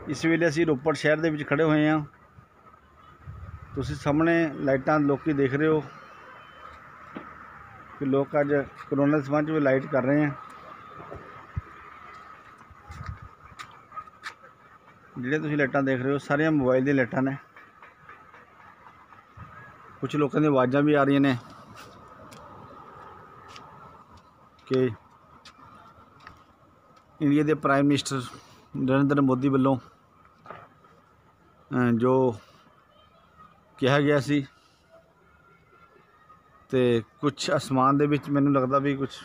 इस वेले असी रोपड़ शहर दे विच खड़े हुए हैं। तुसीं सामने लाइटां लोकी देख रहे हो कि लोग अज करोना के संबंध में लाइट कर रहे हैं। जिहड़ियां तुसीं लाइटां देख रहे हो सारियां मोबाइल दी लाइटां ने। कुछ लोगों दी आवाज़ां भी आ रही ने कि इंडिया के प्राइम मिनिस्टर नरेंद्र मोदी वालों जो कहा गया सी ते कुछ आसमान दे विच मैनूं लगदा भी कुछ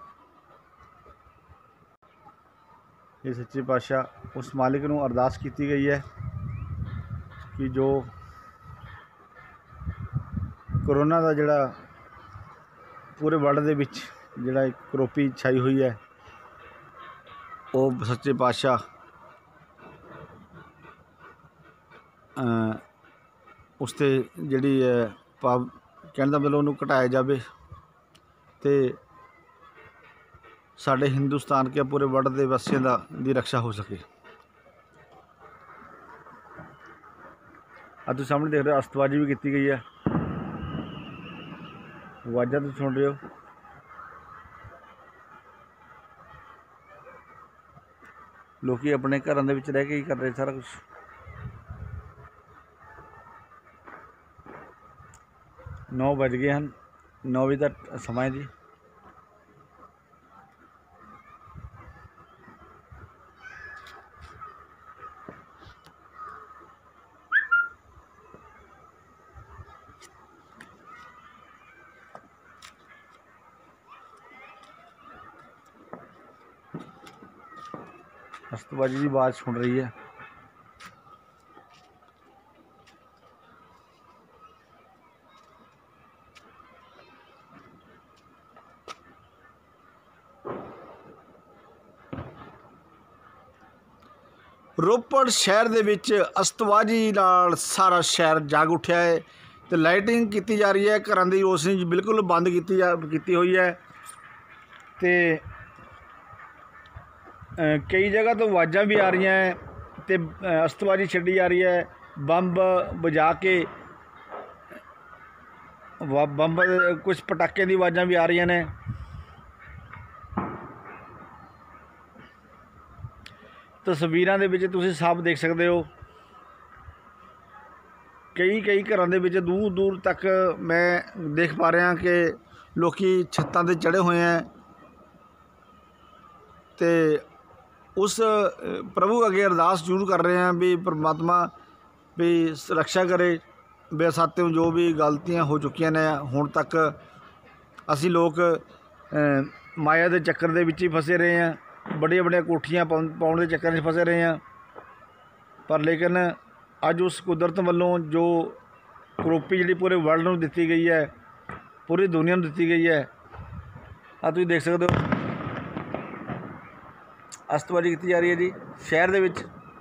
ये सच्चे पातशाह उस मालिक नूं अरदास की गई है कि जो कोरोना का जिहड़ा पूरे वर्ल्ड दे विच जिहड़ा एक करोपी छाई हुई है वो सच्चे पातशाह उसते जिहड़ी पाव कहने दा मतलब उन्होंने घटाया जाए तो साढ़े हिंदुस्तान के पूरे वर्ल्ड के वासियों दी रक्षा हो सके। अब तुम सामने देख रहे हो अस्तबाजी भी की गई है। आवाज़ा तुम सुन रहे हो। लोग अपने घरों के विच रह के ही कर रहे सारा कुछ। 9 बज गए हैं। 9 बजे का समय जी। अस्तबाजी की आवाज़ सुन रही है। रोपड़ शहर दे विच अस्तबाजी नाल सारा शहर जाग उठा है तो लाइटिंग की जा रही है। घरों की रोशनी बिल्कुल बंद की हुई है तो कई जगह तो आवाज़ां भी आ रही हैं तो अस्तबाजी छड्डी जा रही है। बंब बजा के बंब कुछ पटाखे की आवाज़ां भी आ रही ने। तस्वीरां दे विच तुसीं साफ देख सकते हो कई घरों दे विच दूर दूर तक मैं देख पा रहा कि लोकी छत्तां ते चढ़े हुए हैं तो उस प्रभु अगे अरदास जरूर कर रहे हैं भी परमात्मा भी रक्षा करे। बेसाते जो भी गलतियां हो चुकियां ने हुण तक असी लोग माया के चक्कर दे विच ही फसे रहे हैं। बड़िया बड़िया कोठियां पाउण के चक्कर में फसे रहे हैं पर लेकिन अज उस कुदरत वालों जो करोपी जी पूरे वर्ल्ड में दी गई है पूरी दुनिया में दी गई है। तुम देख सकते हो अस्तबाजी की जा रही है जी शहर दे विच।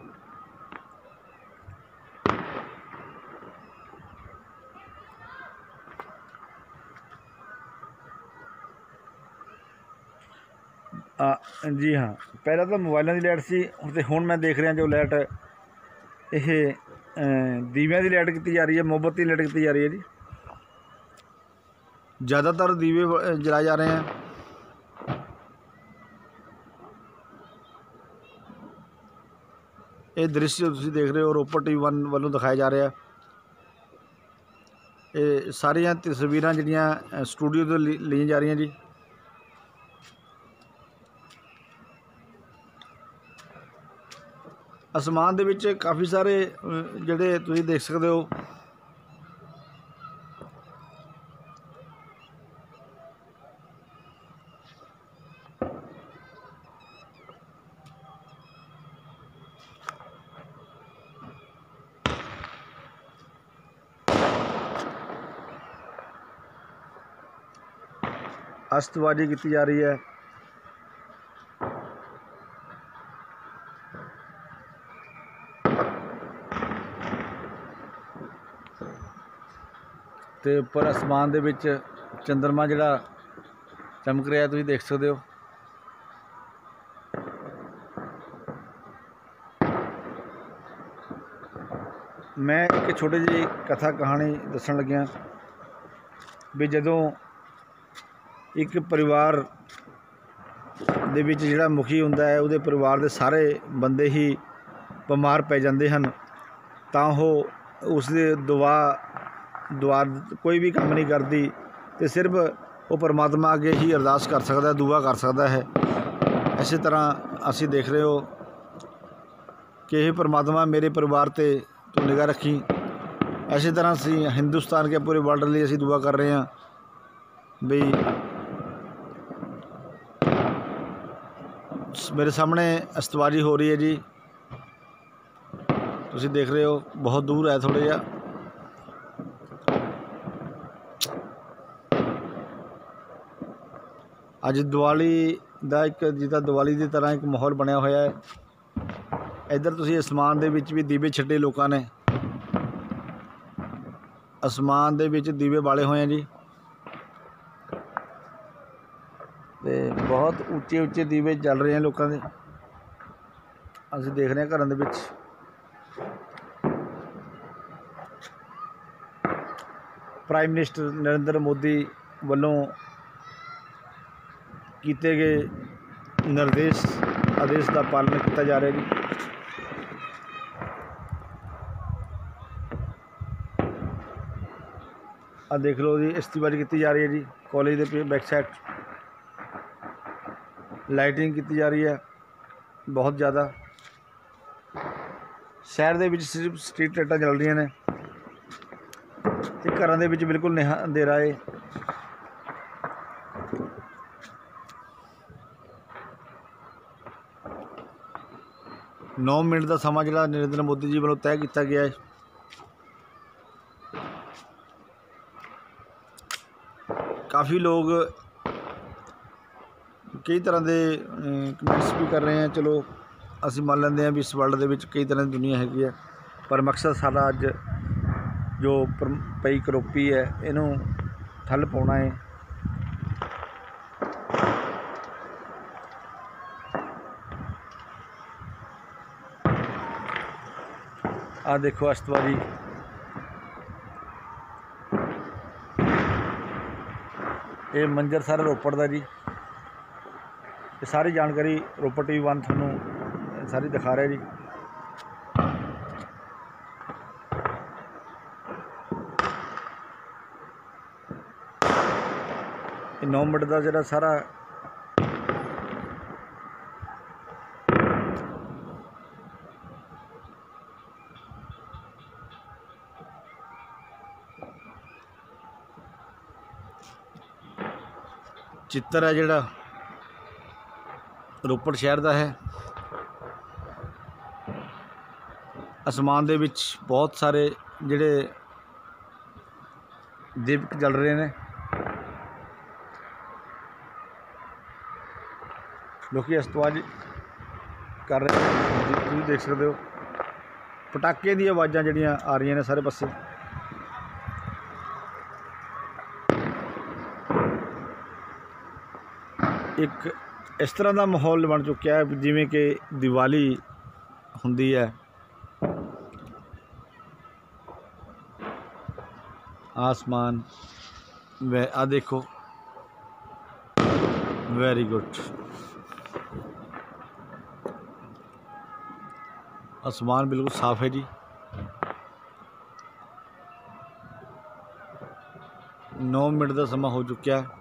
जी हाँ, पहला तो मोबाइलों की लाइट सी ते हुण मैं देख रहा जो लाइट ये दीवियां की लाइट की जा रही है। मोमबत्ती लाइट की जा रही है जी। ज़्यादातर दीवे जलाए जा रहे हैं। ये दृश्य तुसीं देख रहे हो रोपड़ TV 1 वालों दिखाया जा रहा है। ये सारियां तस्वीरां जिहड़ियां स्टूडियो तो ली जा रही जी। आसमान दे विच काफ़ी सारे जिहड़े तुसीं देख सकते हो अस्तबाजी की जा रही है। तो उपर आसमान दे विच चंद्रमा जिहड़ा चमक रहा तुसीं देख सकते हो। मैं एक छोटी जी कथा कहानी दसन लग्या भी जदों एक परिवार दे विच जिहड़ा मुखी हुंदा है उहदे परिवार दे सारे बंदे ही बीमार पै जांदे हन तां ओह उसदे दुआ कोई भी काम नहीं करती तो सिर्फ वो परमात्मा अगे ही अरदास कर सकता, दुआ कर सकता है। इस तरह असी देख रहे हो कि हे परमात्मा मेरे परिवार ते तू निगाह रखी। इस तरह असी हिंदुस्तान के पूरे वर्ल्ड लिए असी दुआ कर रहे हैं भी मेरे सामने अस्तवाजी हो रही है जी, तुसी देख रहे हो बहुत दूर है थोड़ा जिहा। अज दिवाली का एक जिदा दिवाली की तरह एक माहौल बनया होया है। इधर तुसी आसमान दे विच भी दीवे छड्डे लोगों ने, आसमान दे विच दीवे बाले हुए हैं जी, ते बहुत उच्चे उच्चे दीवे चल रहे हैं लोगों के। असीं देख रहे हैं घरों दे विच प्राइम मिनिस्टर नरेंद्र मोदी वालों किए गए निर्देश आदेश का पालन किया जा रहा है जी। आ देख लो जी इस्तीबाजी की जा रही है जी, कॉलेज के बैक साइड लाइटिंग की जा रही है बहुत ज़्यादा। शहर के विच सिर्फ स्ट्रीट लाइटां चल रही ने ते घरां दे विच बिल्कुल अंधेरा है। 9 मिनट का समा जिहड़ा नरेंद्र मोदी जी वालों तय किया गया है। काफ़ी लोग कई तरह के कमेंट्स भी कर रहे हैं। चलो असी मान लेंदे हैं भी इस वर्ल्ड के कई तरह की दुनिया हैगी है, पर मकसद सारा अज जो पई करोपी है इनू ठल पाउणा है। आ देखो अस्तवाजी ये मंजर सारा रोपड़ का जी। ये सारी जानकारी रोपड़ TV1 थानू सारी दिखा रहा है जी। ये 9 मिनट का जो सारा चित्र है जिहड़ा रोपड़ शहर का है। आसमान दे विच बहुत सारे जिहड़े दीपक जल रहे हैं, लोग अस्तवाज कर रहे हैं। तुसीं देख सकते हो पटाके दी आवाज़ां जिहड़ियां आ रही ने सारे पासे। एक इस तरह का माहौल बन चुका है जिमें कि दिवाली हुंदी है। आसमान आ देखो वेरी गुड, आसमान बिल्कुल साफ है जी। 9 मिनट का समा हो चुका है।